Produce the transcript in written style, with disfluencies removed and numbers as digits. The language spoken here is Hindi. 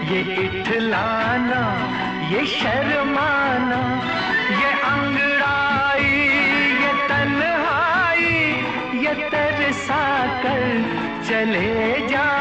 ये इठलाना, ये शर्माना, ये अंगड़ाई, ये तन्हाई, ये तरसा कर चले जा